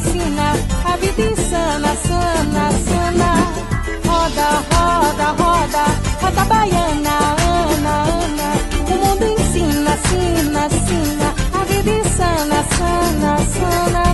ensina, a vida insana, sana, sana. Roda, roda, roda, roda baiana, Ana, Ana. O mundo ensina, ensina, ensina, a vida insana, sana, sana.